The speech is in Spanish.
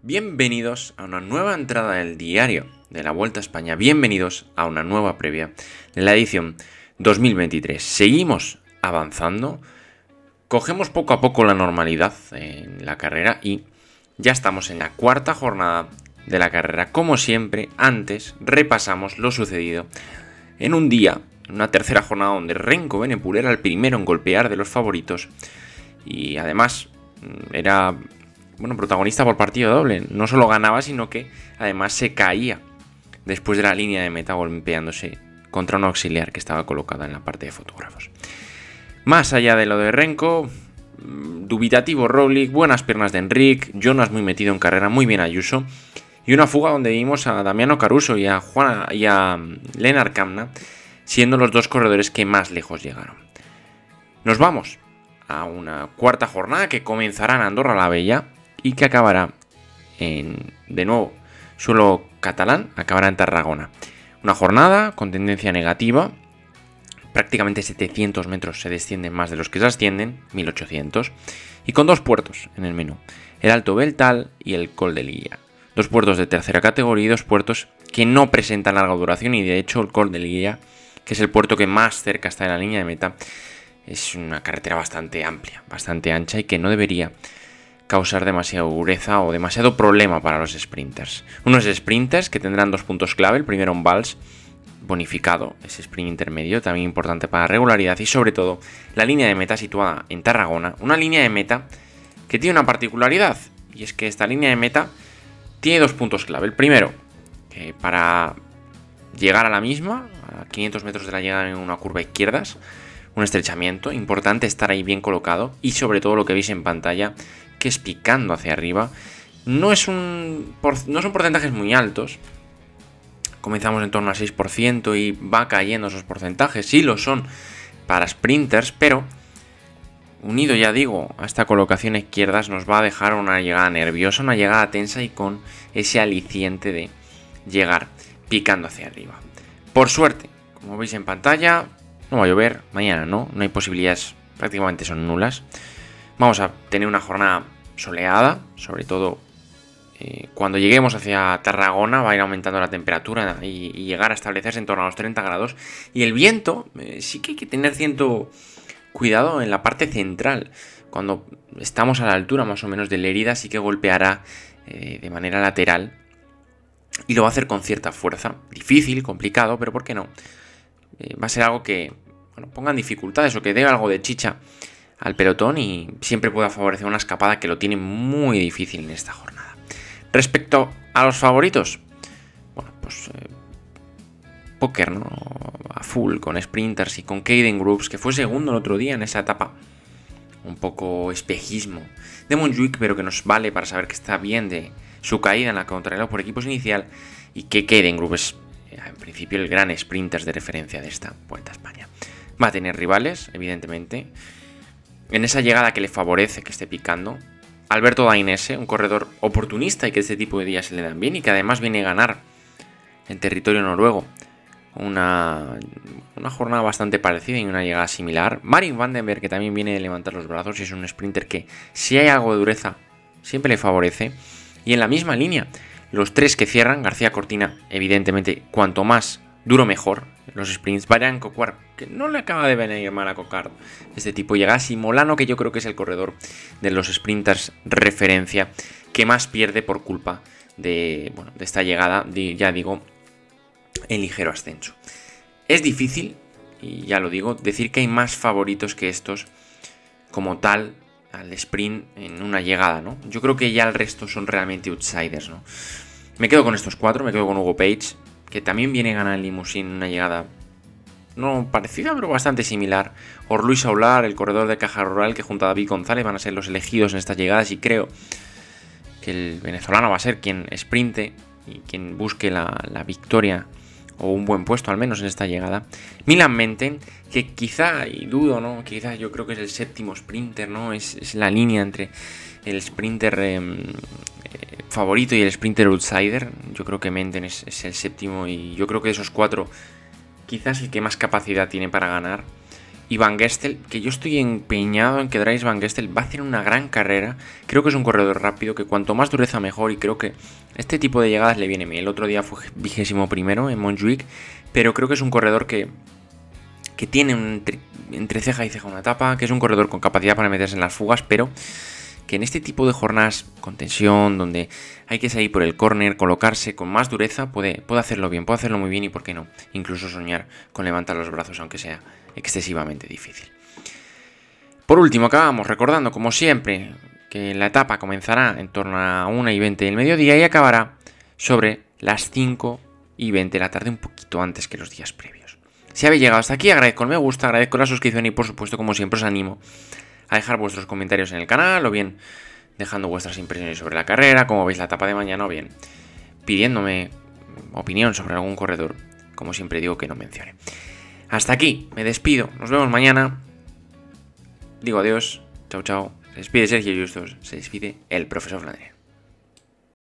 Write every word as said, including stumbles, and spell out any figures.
Bienvenidos a una nueva entrada del diario de la Vuelta a España. Bienvenidos a una nueva previa de la edición dos mil veintitrés. Seguimos avanzando, cogemos poco a poco la normalidad en la carrera y ya estamos en la cuarta jornada de la carrera. Como siempre, antes repasamos lo sucedido en un día, en una tercera jornada donde Remco Evenepoel era el primero en golpear de los favoritos y además era... bueno, protagonista por partido doble. No solo ganaba, sino que además se caía después de la línea de meta golpeándose contra un auxiliar que estaba colocada en la parte de fotógrafos. Más allá de lo de Remco, dubitativo Roglic, buenas piernas de Enric, Jonas muy metido en carrera, muy bien Ayuso, y una fuga donde vimos a Damiano Caruso y a, Juan, y a Lennart Kämna siendo los dos corredores que más lejos llegaron. Nos vamos a una cuarta jornada que comenzará en Andorra la Vella y que acabará en, de nuevo, suelo catalán, acabará en Tarragona. Una jornada con tendencia negativa, prácticamente setecientos metros se descienden más de los que se ascienden, mil ochocientos, y con dos puertos en el menú, el Alto Beltal y el Col de Lilla. Dos puertos de tercera categoría y dos puertos que no presentan larga duración y de hecho el Col de Lilla, que es el puerto que más cerca está de la línea de meta, es una carretera bastante amplia, bastante ancha y que no debería causar demasiada dureza o demasiado problema para los sprinters. Unos sprinters que tendrán dos puntos clave, el primero un vals bonificado, ese sprint intermedio, también importante para la regularidad y sobre todo la línea de meta situada en Tarragona, una línea de meta que tiene una particularidad y es que esta línea de meta tiene dos puntos clave. El primero, que para llegar a la misma, a quinientos metros de la llegada en una curva izquierdas, un estrechamiento, importante estar ahí bien colocado y sobre todo lo que veis en pantalla, que es picando hacia arriba. No, es un, no son porcentajes muy altos, comenzamos en torno al seis por ciento y va cayendo esos porcentajes, sí lo son para sprinters, pero unido ya digo a esta colocación a izquierdas nos va a dejar una llegada nerviosa, una llegada tensa y con ese aliciente de llegar picando hacia arriba. Por suerte, como veis en pantalla, no va a llover, mañana no, no hay posibilidades, prácticamente son nulas. Vamos a tener una jornada soleada, sobre todo eh, cuando lleguemos hacia Tarragona va a ir aumentando la temperatura y, y llegar a establecerse en torno a los treinta grados. Y el viento, eh, sí que hay que tener cierto cuidado en la parte central. Cuando estamos a la altura más o menos de Lérida sí que golpeará eh, de manera lateral y lo va a hacer con cierta fuerza. Difícil, complicado, pero ¿por qué no? Eh, va a ser algo que bueno, ponga en dificultades o que dé algo de chicha al pelotón y siempre pueda favorecer una escapada que lo tiene muy difícil en esta jornada. Respecto a los favoritos, bueno, pues eh, póker, ¿no? A full con sprinters y con Caden Groups, que fue segundo el otro día en esa etapa. Un poco espejismo de Montjuic, pero que nos vale para saber que está bien de su caída en la contrarreloj por equipos inicial y que Caden Groups es eh, en principio el gran sprinters de referencia de esta Vuelta a España. Va a tener rivales, evidentemente. En esa llegada que le favorece que esté picando, Alberto Dainese, un corredor oportunista y que este tipo de días se le dan bien y que además viene a ganar en territorio noruego una, una jornada bastante parecida y una llegada similar. Marin Vandenberg, que también viene de levantar los brazos y es un sprinter que si hay algo de dureza siempre le favorece. Y en la misma línea, los tres que cierran, García Cortina, evidentemente cuanto más duro mejor, los sprints. Bayern Coquard, que no le acaba de venir mal a Coquard este tipo de llegadas, y Molano, que yo creo que es el corredor de los sprinters referencia que más pierde por culpa de, bueno, de esta llegada, de, ya digo, en ligero ascenso. Es difícil, y ya lo digo, decir que hay más favoritos que estos como tal al sprint en una llegada, ¿no? Yo creo que ya el resto son realmente outsiders, ¿no? Me quedo con estos cuatro, me quedo con Hugo Page, que también viene a ganar el Limousin una llegada no parecida, pero bastante similar. O Luis Aular, el corredor de Caja Rural, que junto a David González van a ser los elegidos en estas llegadas y creo que el venezolano va a ser quien sprinte y quien busque la, la victoria o un buen puesto al menos en esta llegada. Milan Menten, que quizá, y dudo, ¿no? Quizá yo creo que es el séptimo sprinter, ¿no? Es, es la línea entre el sprinter eh, eh, favorito y el sprinter outsider. Yo creo que Menten es, es el séptimo y yo creo que de esos cuatro quizás el que más capacidad tiene para ganar. y Van Gestel, que yo estoy empeñado en que Dries Van Gestel va a hacer una gran carrera. Creo que es un corredor rápido, que cuanto más dureza mejor, y creo que este tipo de llegadas le viene bien. El otro día fue vigésimo primero en Montjuic, pero creo que es un corredor que, que tiene un entre, entre ceja y ceja una etapa, que es un corredor con capacidad para meterse en las fugas, pero que en este tipo de jornadas con tensión, donde hay que salir por el córner, colocarse con más dureza, puede, puede hacerlo bien, puede hacerlo muy bien y por qué no, incluso soñar con levantar los brazos, aunque sea excesivamente difícil. Por último, acabamos recordando, como siempre, que la etapa comenzará en torno a una y veinte del mediodía y acabará sobre las cinco y veinte de la tarde, un poquito antes que los días previos. Si habéis llegado hasta aquí, agradezco el me gusta, agradezco la suscripción y por supuesto, como siempre, os animo a dejar vuestros comentarios en el canal, o bien dejando vuestras impresiones sobre la carrera, como veis la etapa de mañana, o bien pidiéndome opinión sobre algún corredor, como siempre digo que no mencione. Hasta aquí, me despido, nos vemos mañana, digo adiós, chao chao, se despide Sergio Justos, se despide el profesor Flandre.